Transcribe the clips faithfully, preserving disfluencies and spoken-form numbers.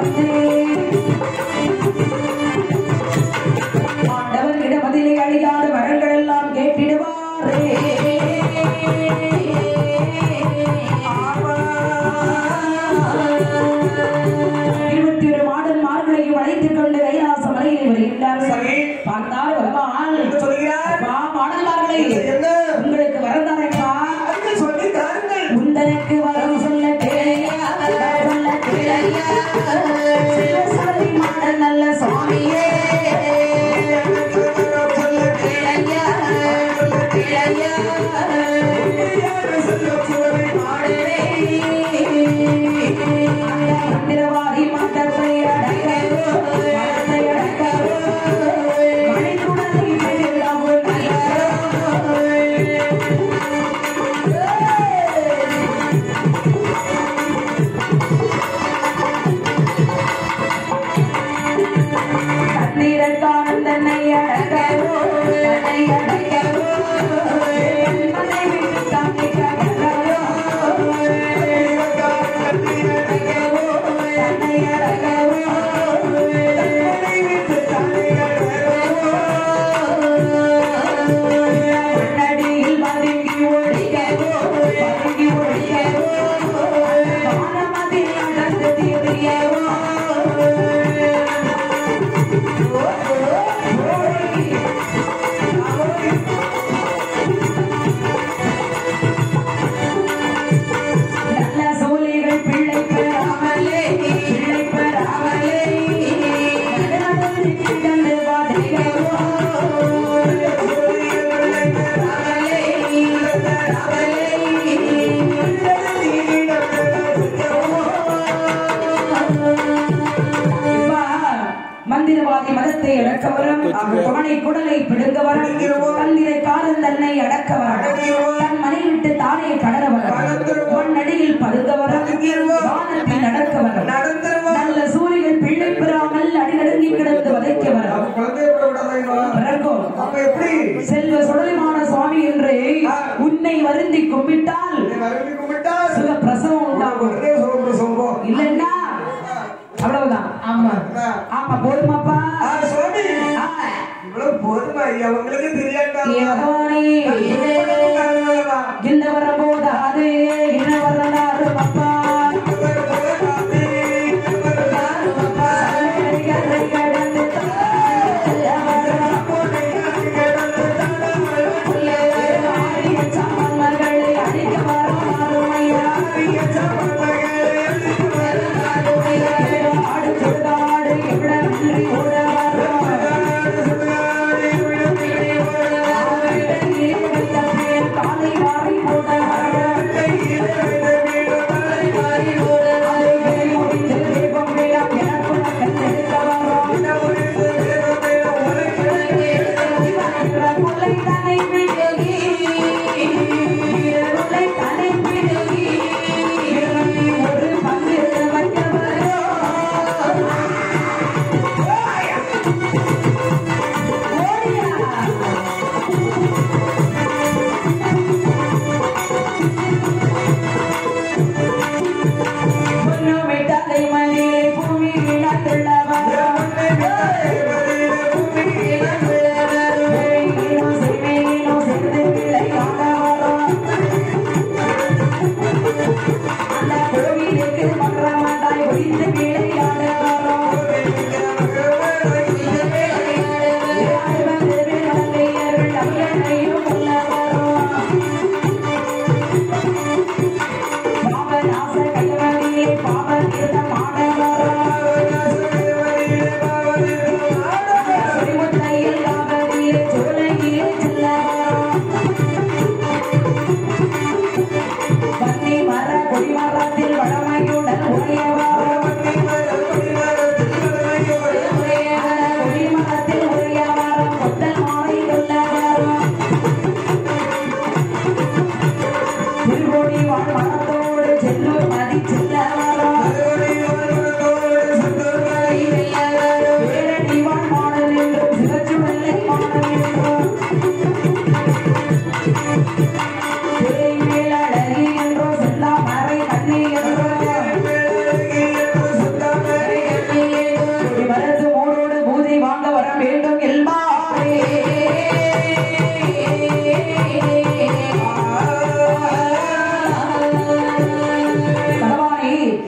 Hey,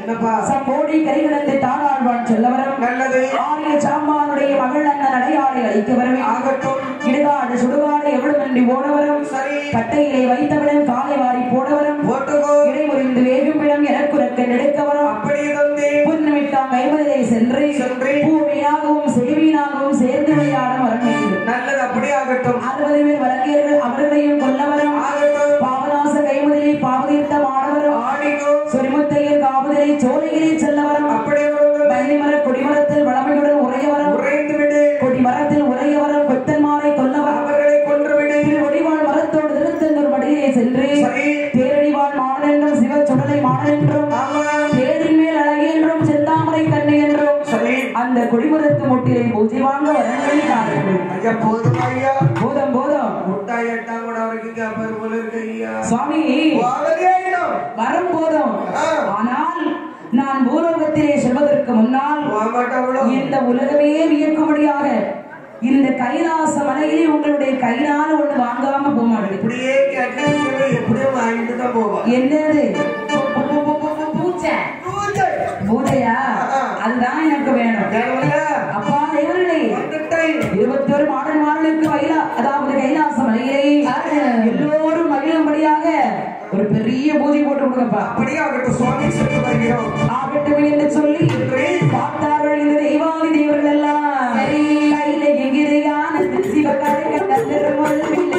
somebody கரிகடந்தை தானாழ்வான் செல்லவரம் நல்லது ஆரிய சாம்பானுடைய மகள் அண்ணன் அடையாளை அழிக்க வரவே ஆகட்டும் இடுகாடு சுடுகாடு எவ்வளவு ஓடவரும் சரி கட்டையிலே வைத்தவிடம் காலை வாரி போடவரும் போட்டுக்கோ இடைமுறிந்து வேகும் இடம் எனக்குறக்க நெடுக்கவரும் அப்படியே தந்தி புன்னமிட்டாம் கைமதிலை சென்று சென்று பூமியாகவும் சேவியாகவும் சேர்ந்து விளையாட வரம் வேண்டும் நல்லது அப்படியே ஆகட்டும் அறுபது பேர் வழங்கியர்கள் அவர்களையும் கொல்லவரும் ஆகட்டும் பாவநாச கைமதிலை பாவதீர்த்த மாணவரும் ஆடிக்கோ சொரிமுத்தையர் காவதிலை சோலையிலே செல்லவரும் அப்படியே பன்னிமர கொடிமரத்தில் வளமையுடன் உரையவரும் உறைந்து விடு கொடிமரத்தில் உரையவரும் கொத்தன்மாரை கொல்லவரும் அவர்களை கொன்று விடு ஒடிவாள் மரத்தோடு திருத்தெந்தூர் மடியிலே சென்று சரி தேரடிவாள் மாடன் என்றும் சிவ சுடலை மாடன் என்றும் தேரின் மேல் அழகி என்றும் செந்தாமரை கண்ணை என்றும் சரி அந்த கொடிமரத்து முட்டிலை பூஜை வாங்க வரங்களை காரணம் ஐயா போதும் ஐயா போதும் போதும் முட்டாய் எட்டாம் கூட அவருக்கு அப்பர் போல இருக்கு ஐயா சுவாமி வரம் போதும் ஆனால் நான் பூலோகத்திலே செல்வதற்கு முன்னால் இந்த உலகமே வியக்கும்படியாக இந்த கைலாச மலையிலே உங்களுடைய கையினால் ஒண்ணு வாங்காம போக மாட்டேன் இப்படியே கேட்டு எப்படியும் வாங்கிட்டு தான் போவோம் என்னது பூஜை பூஜையா அதுதான் எனக்கு வேணும் அப்பா தேவர்களே இருபத்தி ஒரு மாடன் மாடலுக்கு வயலா அதாவது கைலாச மலையிலே எல்லோரும் மகிழும்படியாக ஒரு பெரிய பூஜை போட்டு கொடுங்கப்பா அப்படியே அவர்கிட்ட சுவாமி சொல்லி வருகிறோம் ஆகட்டும் என்று சொல்லி பார்த்தார்கள் இந்த தெய்வாதி தேவர்கள் எல்லாம் கையில எங்கிரையான சிவகாரங்க தந்திரமொழிலே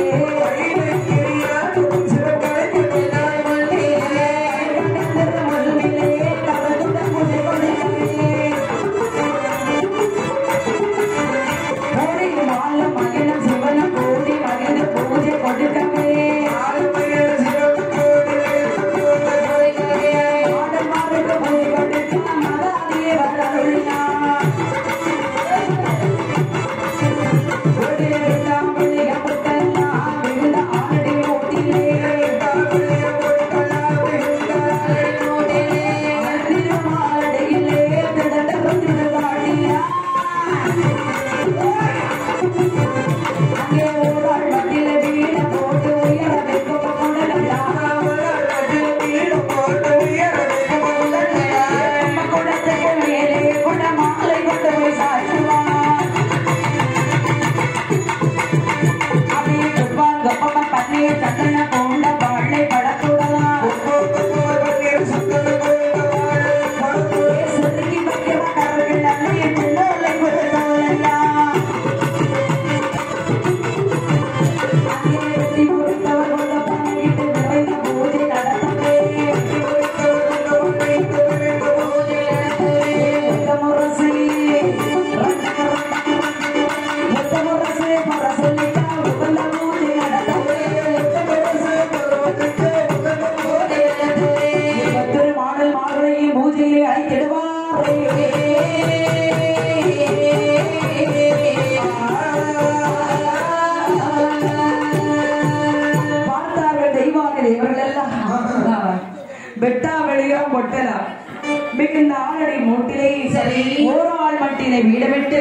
வெட்டா வெளியா பொட்டலா மிகுந்த ஆளடி மூட்டிலே சரி ஓராள் மட்டிலே வீடமிட்டு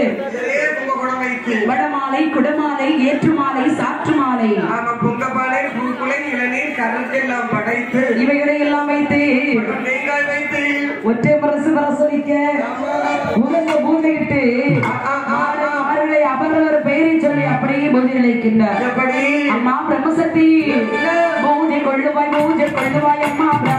வடமாலை குடமாலை ஏற்றுமாலை சாற்றுமாலை பொங்கப்பாலை பூக்குலை இளநீர் கருக்கெல்லாம் படைத்து இவைகளை எல்லாம் வைத்து வைத்து ஒற்றை பரசு பரசலிக்க உலக பூஜையிட்டு ஆறுகளை அவரவர் பெயரை சொல்லி அப்படியே பூஜை நிலைக்கின்றார் அம்மா பிரம்மசக்தி பூஜை கொள்ளுவாய் பூஜை கொள்ளுவாய் அம்மா